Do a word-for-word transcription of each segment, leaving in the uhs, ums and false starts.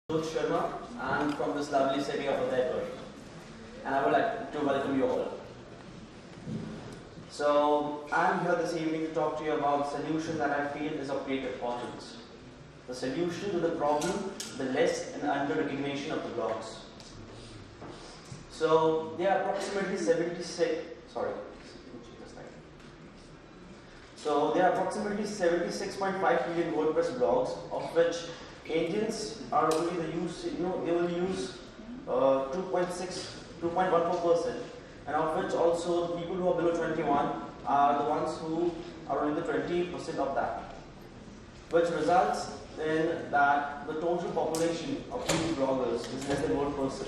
Sharma. I'm from this lovely city of Udaipur, and I would like to welcome you all. So, I'm here this evening to talk to you about a solution that I feel is of great importance. The solution to the problem, the less and under recognition of the blogs. So, there are approximately seventy-six, sorry, so there are approximately seventy-six point five million WordPress blogs, of which Indians are only the use, you know, they will use uh, two point six, two point one four percent, and of which also the people who are below twenty-one are the ones who are only the twenty percent of that, which results in that the total population of these bloggers is less than one percent.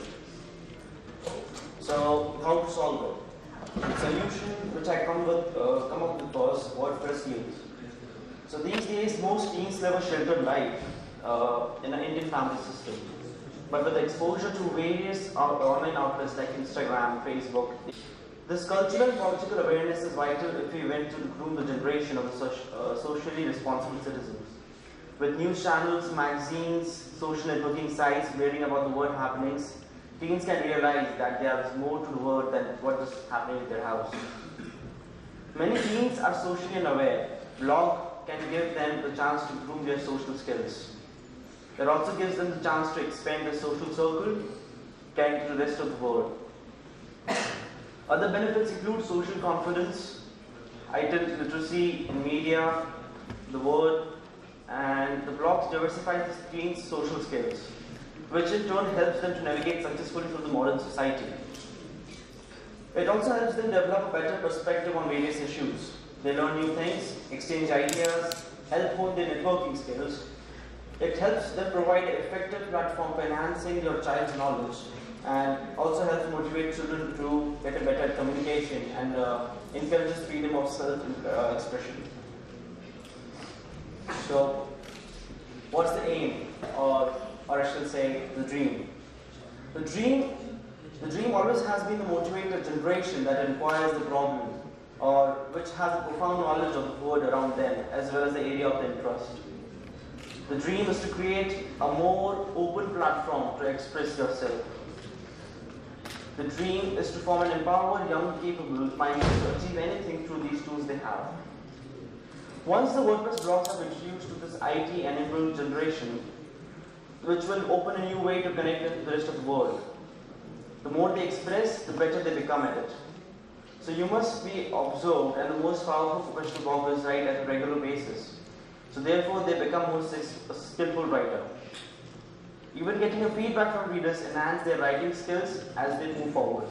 So, how to solve it? The solution which I come with, uh, come up with was WordPress use. So these days, most teens live a sheltered life uh, in an Indian family system. But with exposure to various uh, online outlets like Instagram, Facebook, this cultural and political awareness is vital if we want to groom the generation of the so uh, socially responsible citizens. With news channels, magazines, social networking sites blaring about the world happenings, teens can realize that there is more to the world than what is happening in their house. Many teens are socially unaware. Blog can give them the chance to groom their social skills. It also gives them the chance to expand their social circle, connect to the rest of the world. Other benefits include social confidence, heightened literacy in media, the word, and the blogs diversify the teens' social skills, which in turn helps them to navigate successfully through the modern society. It also helps them develop a better perspective on various issues. They learn new things, exchange ideas, help hone their networking skills. It helps them provide an effective platform for enhancing your child's knowledge, and also helps motivate children to get a better communication and uh, encourages freedom of self-expression. So, what's the aim, or or I should say, the dream? The dream, the dream always has been the motivated generation that inquires the problem, or which has a profound knowledge of the world around them, as well as the area of their interest. The dream is to create a more open platform to express yourself. The dream is to form an empowered, young, capable minds to achieve anything through these tools they have. Once the WordPress blogs have introduced to this I T-enabled generation, which will open a new way to connect with the rest of the world. The more they express, the better they become at it. So you must be observed, and the most powerful professional bloggers write at a regular basis. So therefore, they become more a skillful writer. Even getting a feedback from readers enhance their writing skills as they move forward.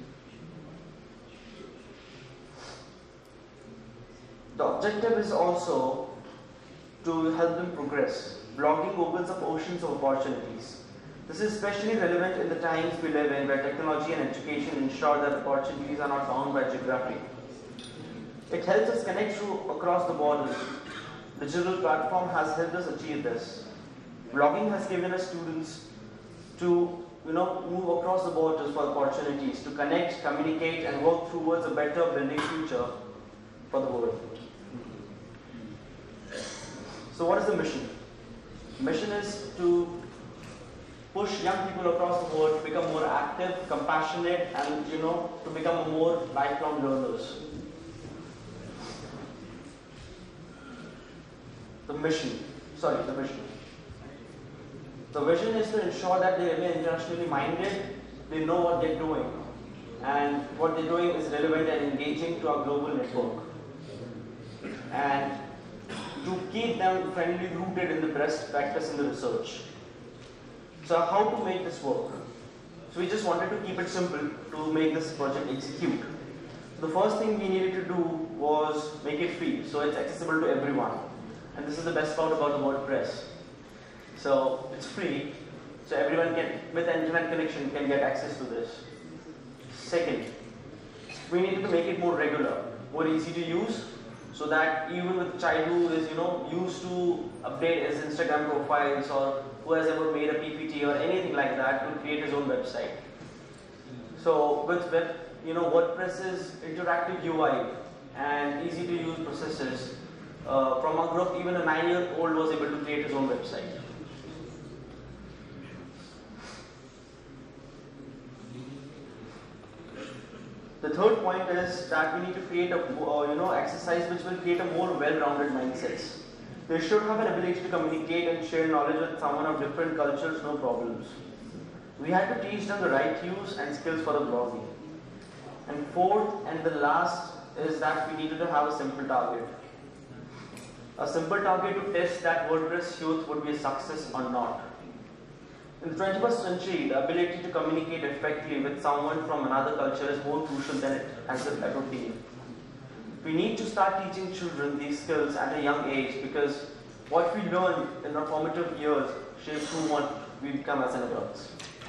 The objective is also to help them progress. Blogging opens up oceans of opportunities. This is especially relevant in the times we live in, where technology and education ensure that opportunities are not bound by geography. It helps us connect through across the borders. The digital platform has helped us achieve this. Blogging has given us students to, you know, move across the borders for opportunities, to connect, communicate, and work towards a better building future for the world. So what is the mission? Mission is to push young people across the world to become more active, compassionate, and you know, to become more lifelong learners. The mission, sorry, the vision. The vision is to ensure that they remain internationally minded, they know what they're doing, and what they're doing is relevant and engaging to our global network. And to keep them friendly rooted in the best practice in the research. So how to make this work? So we just wanted to keep it simple to make this project execute. The first thing we needed to do was make it free, so it's accessible to everyone. And this is the best part about the WordPress. So it's free, so everyone can, with an internet connection, can get access to this. Second, we needed to make it more regular, more easy to use, so that even with a child who is, you know, used to update his Instagram profiles, or who has ever made a P P T or anything like that, to create his own website. So with web, you know, WordPress's interactive U I and easy to use processes, uh, from our group, even a nine-year-old was able to create his own website. The third point is that we need to create a uh, you know exercise which will create a more well-rounded mindset. They should have an ability to communicate and share knowledge with someone of different cultures, no problems. We had to teach them the right use and skills for the blogging. And fourth and the last is that we needed to have a simple target. A simple target to test that WordPress youth would be a success or not. In the twenty-first century, the ability to communicate effectively with someone from another culture is more crucial than it has ever been. We need to start teaching children these skills at a young age because what we learn in our formative years shapes who what we become as an adults.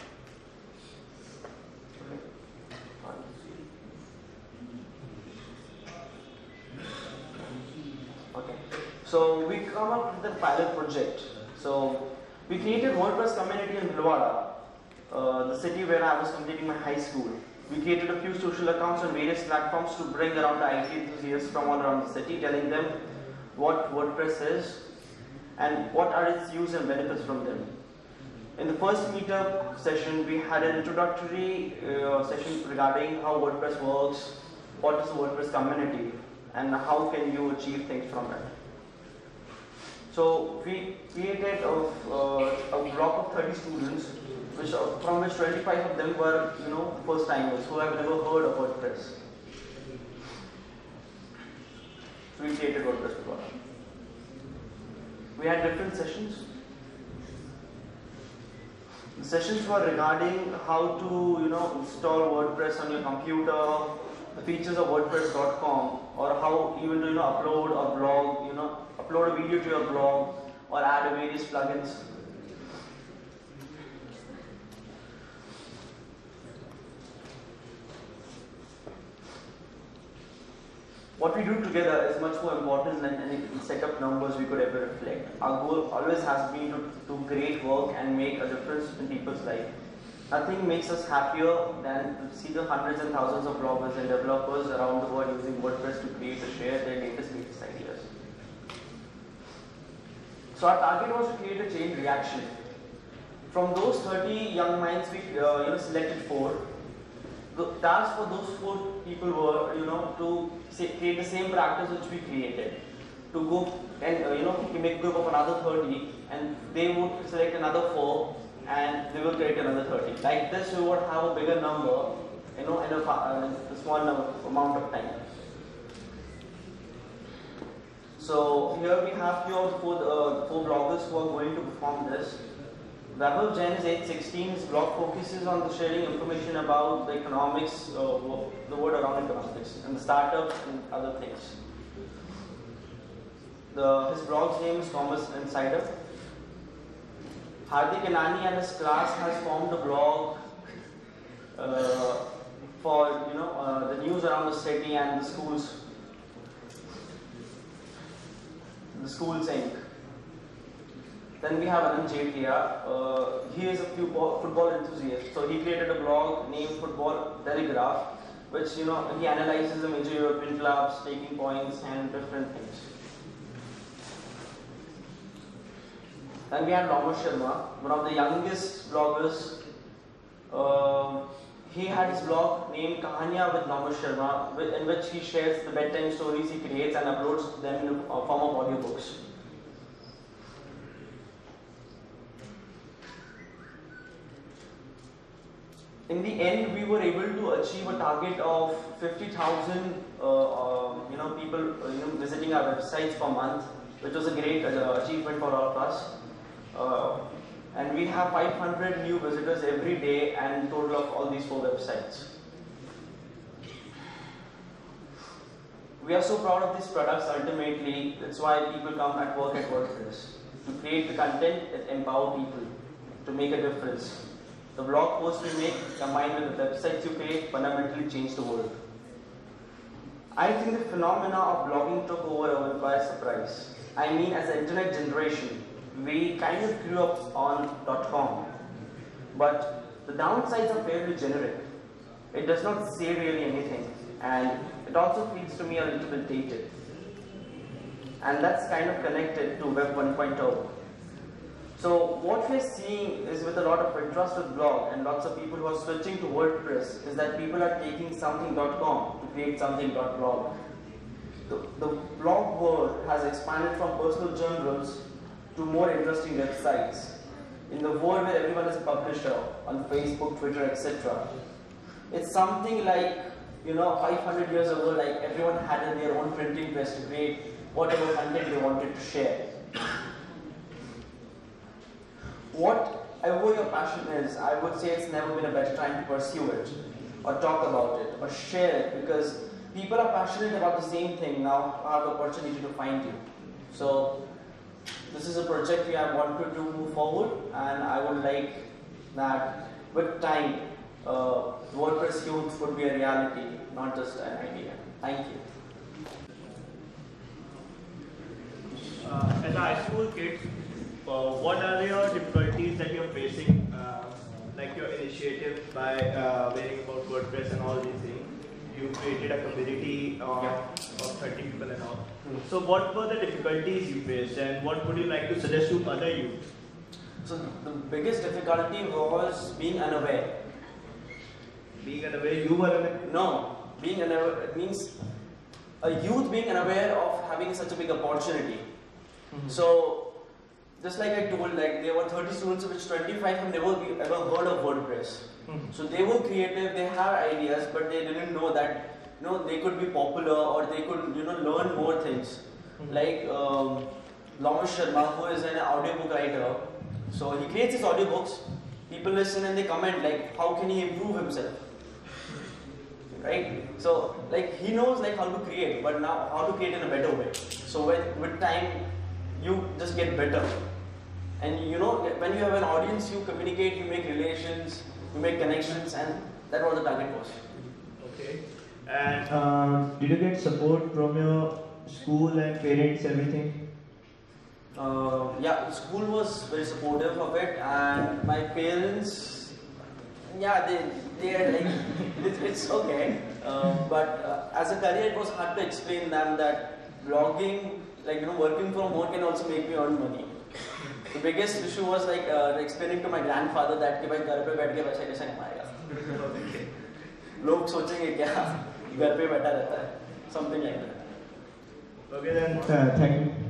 Okay. So we come up with a pilot project. So we created WordPress community in Bhilwara, uh, the city where I was completing my high school. We created a few social accounts on various platforms to bring around the I T enthusiasts from all around the city, telling them what WordPress is and what are its use and benefits from them. In the first meetup session, we had an introductory uh, session regarding how WordPress works, what is the WordPress community, and how can you achieve things from it. So we created a, uh, a block of thirty students, which uh, from which twenty-five of them were, you know, first timers who have never heard of WordPress. So we created WordPress for them. We had different sessions. The sessions were regarding how to, you know, install WordPress on your computer, the features of WordPress dot com, or how even to, you know, upload a blog, you know, upload a video to your blog, or add various plugins. What we do together is much more important than any set of numbers we could ever reflect. Our goal always has been to do great work and make a difference in people's life. Nothing makes us happier than to see the hundreds and thousands of bloggers and developers around the world using WordPress to create and share their latest, latest ideas. So our target was to create a chain reaction. From those thirty young minds, we uh, you know, selected four. The task for those four people were, you know, to say, create the same practice which we created. To go and uh, you know, make a group of another thirty, and they would select another four, and they will create another thirty. Like this, we would have a bigger number, you know, in a, uh, a small number, amount of time. So here we have few of the four, uh, four bloggers who are going to perform this. Vaibhav Jain is age sixteen. His blog focuses on the sharing information about the economics, uh, the word around economics, and the startups and other things. The, his blog's name is Thomas Insider. Hardik Anani and his class has formed a blog uh, for, you know, uh, the news around the city and the schools. The schools Incorporated. Then we have Anand Jethia. Uh, he is a football enthusiast, so he created a blog named Football Telegraph, which, you know, he analyzes the major European clubs, taking points and different things. Then we have Lama Sharma, one of the youngest bloggers. Uh, he had his blog named Kahaniya with Lama Sharma, in which he shares the bedtime stories he creates and uploads them in the form of audiobooks. In the end, we were able to achieve a target of fifty thousand uh, uh, you know, people uh, you know, visiting our websites per month, which was a great uh, achievement for all of us. Uh, and we have five hundred new visitors every day, and total of all these four websites. We are so proud of these products. Ultimately, that's why people come and work at WordPress, to create the content that empower people to make a difference. The blog posts we make, combined with the websites you create, fundamentally change the world. I think the phenomena of blogging took over our by surprise. I mean, as an internet generation, we kind of grew up on .com, but the downsides are fairly generic. It does not say really anything, and it also feels to me a little bit dated. And that's kind of connected to Web one point oh. So what we're seeing is, with a lot of interest with blog and lots of people who are switching to WordPress, is that people are taking something dot com to create something dot blog. The, the blog world has expanded from personal journals to more interesting websites. In the world where everyone is a publisher on Facebook, Twitter, et cetera, it's something like, you know, five hundred years ago, like everyone had their own printing press to create whatever content they wanted to share. Whatever your passion is, I would say it's never been a better time to pursue it, or talk about it, or share it, because people are passionate about the same thing now have the opportunity to find you. So this is a project we have wanted to move forward, and I would like that with time, uh, WordPress Youth would be a reality, not just an idea. Thank you. Uh, as a high school kid, uh, what are your difficulties that you're facing, uh, like your initiative by uh, learning about WordPress and all these things? You created a community uh, Yeah. of thirty people and all. Hmm. So what were the difficulties you faced, and what would you like to suggest to other youth? So the biggest difficulty was being unaware. Being unaware, you were unaware? No, being unaware, it means a youth being unaware of having such a big opportunity. Mm-hmm. So, just like I told, like there were thirty students, of which twenty-five have never be, ever heard of WordPress. Mm-hmm. So they were creative, they have ideas, but they didn't know that, you know, they could be popular, or they could, you know, learn more things. Mm-hmm. Like um, Sharma, who is an audiobook writer, so he creates his audiobooks. People listen and they comment like, how can he improve himself? Right? So like he knows like how to create, but now how to create in a better way. So with, with time, you just get better. And you know, when you have an audience, you communicate, you make relations, you make connections, and that's what the target was. Okay. And um, did you get support from your school and parents, everything? Uh, yeah, the school was very supportive of it, and my parents, yeah, they they are like, it's, it's okay. Uh, but uh, as a career, it was hard to explain them that blogging, like you know, working from home can also make me earn money. The biggest issue was like uh, explaining to my grandfather that कि भाई घर पे बैठ के पैसे कैसे कमाएगा. लोग सोचेंगे क्या घर पे बैठा रहता है, something like that. Okay then, uh, thank you.